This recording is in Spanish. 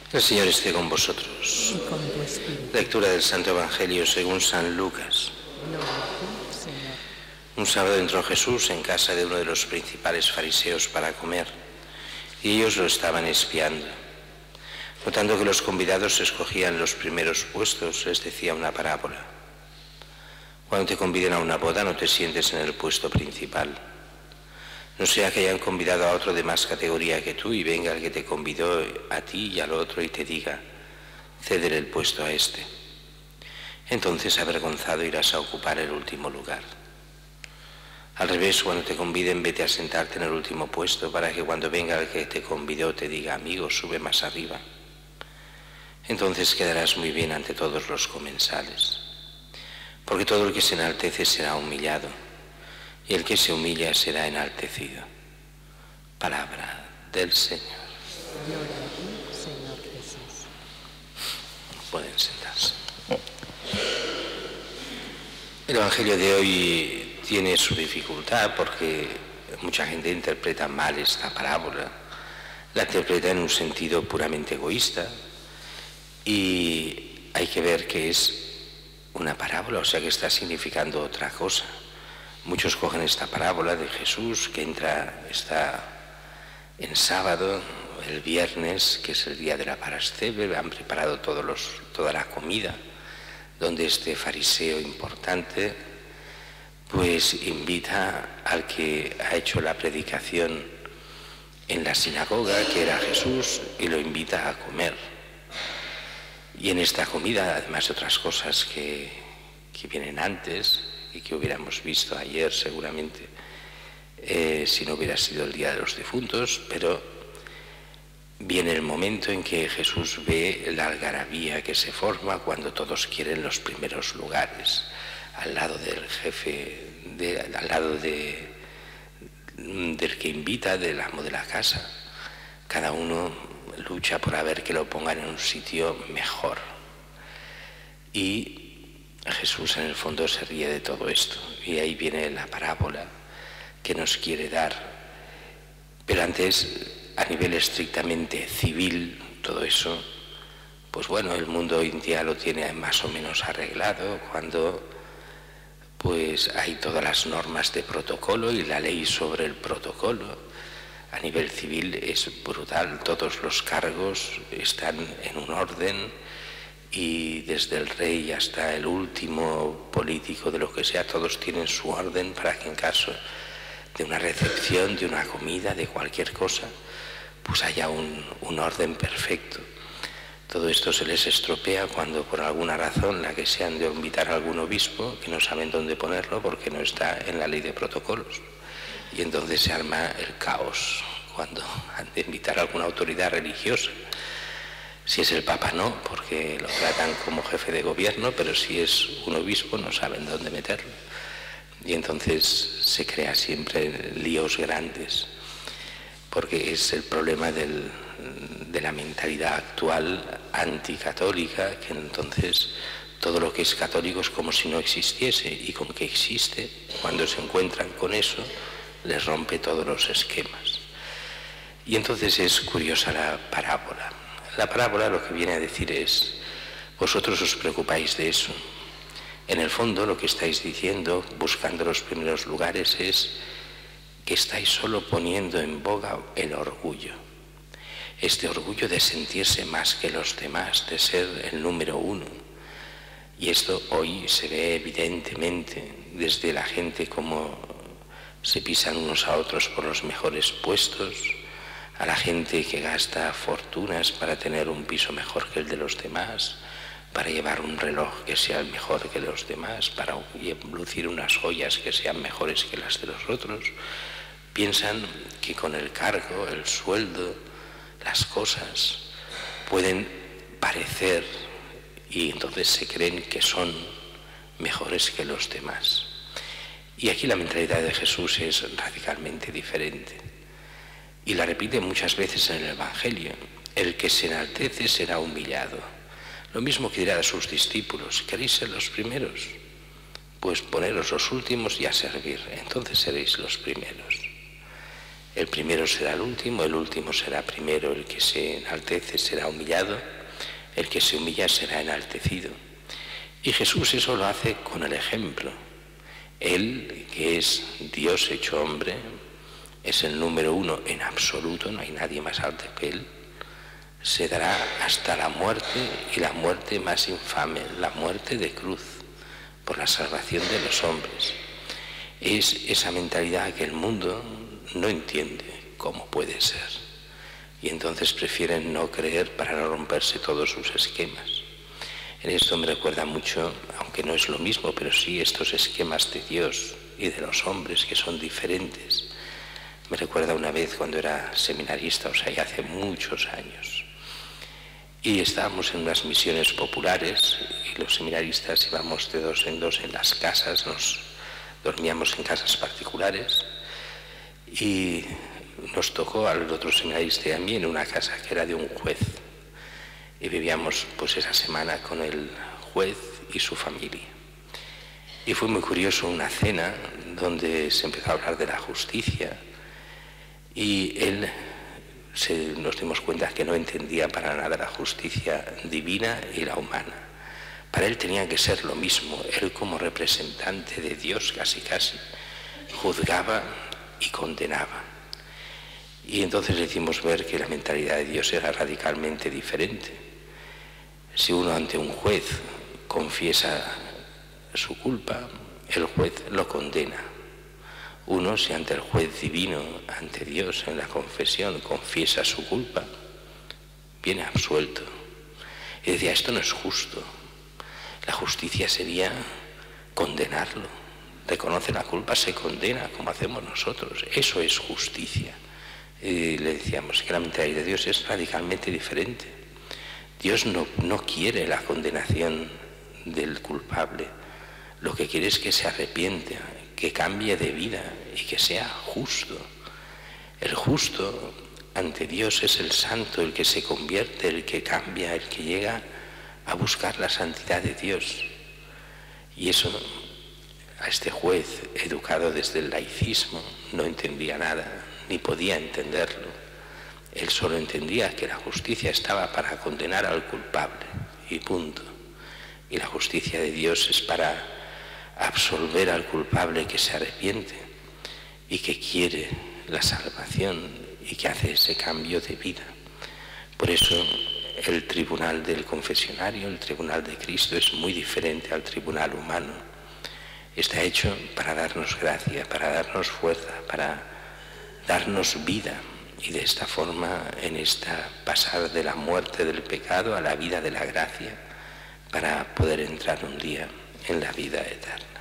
El Señor esté con vosotros. Y con tu espíritu. Lectura del Santo Evangelio según San Lucas. Gloria a ti, Señor. Un sábado entró Jesús en casa de uno de los principales fariseos para comer, y ellos lo estaban espiando. Notando que los convidados escogían los primeros puestos, les decía una parábola. Cuando te conviden a una boda, no te sientes en el puesto principal. No sea que hayan convidado a otro de más categoría que tú y venga el que te convidó a ti y al otro y te diga, ceder el puesto a este. Entonces, avergonzado, irás a ocupar el último lugar. Al revés, cuando te conviden, vete a sentarte en el último puesto para que cuando venga el que te convidó te diga, amigo, sube más arriba. Entonces quedarás muy bien ante todos los comensales. Porque todo el que se enaltece será humillado, y el que se humilla será enaltecido. Palabra del Señor. Gloria a ti, Señor Jesús. Pueden sentarse. El Evangelio de hoy tiene su dificultad porque mucha gente interpreta mal esta parábola. La interpreta en un sentido puramente egoísta y hay que ver que es una parábola, o sea que está significando otra cosa. Muchos cogen esta parábola de Jesús que está en sábado, el viernes, que es el día de la Parasceve, han preparado toda la comida, donde este fariseo importante pues invita al que ha hecho la predicación en la sinagoga, que era Jesús, y lo invita a comer. Y en esta comida, además de otras cosas que vienen antes y que hubiéramos visto ayer seguramente, si no hubiera sido el Día de los Difuntos, pero viene el momento en que Jesús ve la algarabía que se forma cuando todos quieren los primeros lugares, al lado del jefe, al lado del que invita, del amo de la casa. Cada uno lucha por ver que lo pongan en un sitio mejor. Y Jesús en el fondo se ríe de todo esto. Y ahí viene la parábola que nos quiere dar. Pero antes, a nivel estrictamente civil, todo eso, pues bueno, el mundo hoy en día lo tiene más o menos arreglado cuando pues hay todas las normas de protocolo y la ley sobre el protocolo. A nivel civil es brutal, todos los cargos están en un orden y desde el rey hasta el último político de lo que sea, todos tienen su orden para que en caso de una recepción, de una comida, de cualquier cosa, pues haya un orden perfecto. Todo esto se les estropea cuando por alguna razón, la que sean de invitar a algún obispo, que no saben dónde ponerlo porque no está en la ley de protocolos. Y entonces se arma el caos cuando han de invitar a alguna autoridad religiosa. Si es el Papa no, porque lo tratan como jefe de gobierno, pero si es un obispo no saben dónde meterlo. Y entonces se crea siempre líos grandes, porque es el problema de la mentalidad actual anticatólica, que entonces todo lo que es católico es como si no existiese, y con que existe, cuando se encuentran con eso, les rompe todos los esquemas. Y entonces es curiosa la parábola. La parábola lo que viene a decir es, vosotros os preocupáis de eso. En el fondo lo que estáis diciendo, buscando los primeros lugares, es que estáis solo poniendo en boga el orgullo. Este orgullo de sentirse más que los demás, de ser el número uno. Y esto hoy se ve evidentemente desde la gente como se pisan unos a otros por los mejores puestos, a la gente que gasta fortunas para tener un piso mejor que el de los demás, para llevar un reloj que sea el mejor que los demás, para lucir unas joyas que sean mejores que las de los otros. Piensan que con el cargo, el sueldo, las cosas pueden parecer y entonces se creen que son mejores que los demás. Y aquí la mentalidad de Jesús es radicalmente diferente. Y la repite muchas veces en el Evangelio. El que se enaltece será humillado. Lo mismo que dirá a sus discípulos, ¿queréis ser los primeros? Pues poneros los últimos y a servir, entonces seréis los primeros. El primero será el último será primero, el que se enaltece será humillado, el que se humilla será enaltecido. Y Jesús eso lo hace con el ejemplo. Él, que es Dios hecho hombre, es el número uno en absoluto, no hay nadie más alto que Él, se dará hasta la muerte, y la muerte más infame, la muerte de cruz, por la salvación de los hombres. Es esa mentalidad que el mundo no entiende cómo puede ser, y entonces prefieren no creer para no romperse todos sus esquemas. En esto me recuerda mucho, aunque no es lo mismo, pero sí estos esquemas de Dios y de los hombres que son diferentes. Me recuerda una vez cuando era seminarista, o sea, ya hace muchos años, y estábamos en unas misiones populares y los seminaristas íbamos de dos en dos en las casas, dormíamos en casas particulares, y nos tocó al otro seminarista y a mí en una casa que era de un juez, y vivíamos pues esa semana con el juez y su familia. Y fue muy curioso una cena donde se empezó a hablar de la justicia, y nos dimos cuenta que no entendía para nada la justicia divina y la humana. Para él tenía que ser lo mismo. Él, como representante de Dios, casi juzgaba y condenaba. Y entonces le hicimos ver que la mentalidad de Dios era radicalmente diferente. Si uno ante un juez confiesa su culpa, el juez lo condena. Uno, si ante el juez divino, ante Dios, en la confesión, confiesa su culpa, viene absuelto. Y decía, esto no es justo. La justicia sería condenarlo. Reconoce la culpa, se condena, como hacemos nosotros. Eso es justicia. Y le decíamos que la mentalidad de Dios es radicalmente diferente. Dios no quiere la condenación del culpable. Lo que quiere es que se arrepienta, que cambie de vida y que sea justo. El justo ante Dios es el santo, el que se convierte, el que cambia, el que llega a buscar la santidad de Dios. Y eso a este juez, educado desde el laicismo, no entendía nada, ni podía entenderlo. Él solo entendía que la justicia estaba para condenar al culpable, y punto. Y la justicia de Dios es para absolver al culpable que se arrepiente y que quiere la salvación y que hace ese cambio de vida. Por eso el tribunal del confesionario, el tribunal de Cristo, es muy diferente al tribunal humano. Está hecho para darnos gracia, para darnos fuerza, para darnos vida, y de esta forma, en esta pasar de la muerte del pecado a la vida de la gracia, para poder entrar un día en la vida eterna.